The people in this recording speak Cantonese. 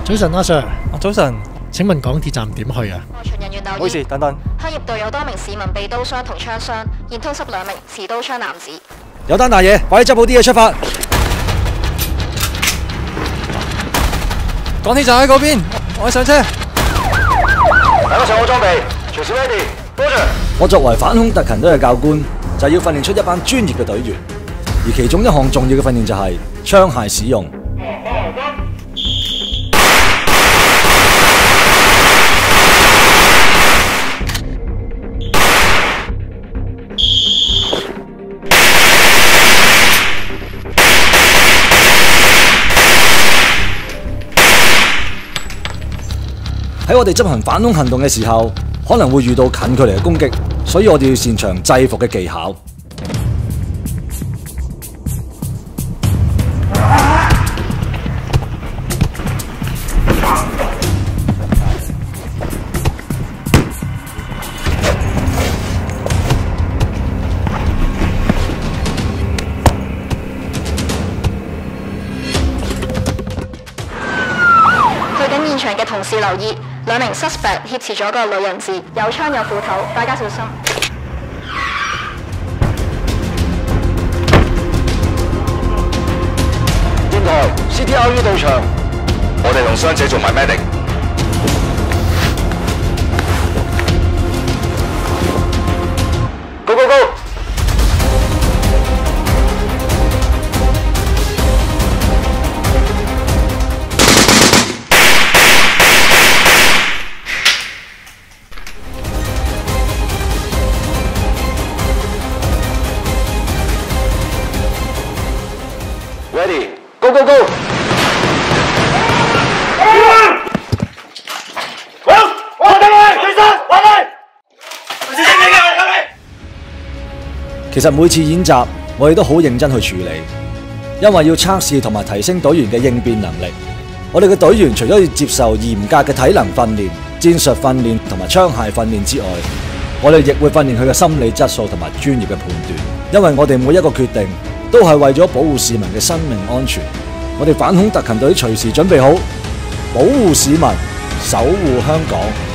早晨，阿 Sir。 早晨， 請問港鐵站點去啊？ 外巡人員留意。 唔好意思，等等。 香葉道有多名市民被刀傷同槍傷，現通緝2名持刀槍男子。 有單大嘢，快啲執好啲嘢出發。港鐵站喺嗰邊，我上車。 大家上好裝備，隨時 ready。多謝。 我作為反恐特勤隊嘅教官，就係要訓練出一班專業嘅隊員，而其中一項重要嘅訓練就係槍械使用。喺我哋執行反恐行動嘅時候，可能會遇到近距離嘅攻擊，所以我哋要擅長制服嘅技巧。 去緊現場嘅同事留意。2名 suspect 挾持咗個女人質，有槍有斧頭，大家小心。 電台 CTRU 到場，我哋用傷者做埋 medic。Go go go！Ready, go go go！ 其實每次演習，我哋都好認真去處理，因為要測試同埋提升隊員嘅應變能力。我哋嘅隊員除咗要接受嚴格嘅體能訓練、戰術訓練同埋槍械訓練之外，我哋亦會訓練佢嘅心理質素同埋專業嘅判斷。因為我哋每一個決定都係為咗保護市民嘅生命安全。我哋反恐特勤隊隨時準備好，保護市民，守護香港。